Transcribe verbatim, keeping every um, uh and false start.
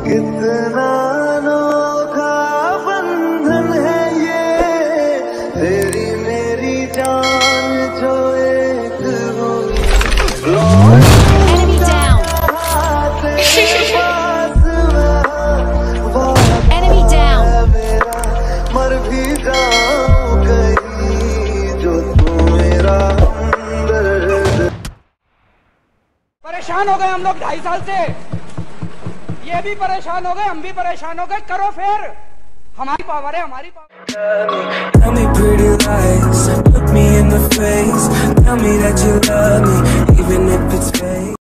कितना अनोखा बंधन है ये, तेरी मेरी जान जो एक हुई। Enemy down. Enemy down. मर भी जाऊं कहीं जो तू मेरा हमदर्द। परेशान हो गए हम लोग ढाई साल से, ये भी परेशान हो गए, हम भी परेशान हो गए। करो फिर, हमारी पावर है, हमारी power. Tell me pretty lies, look me in the face, tell me that you love me, even if it's fake.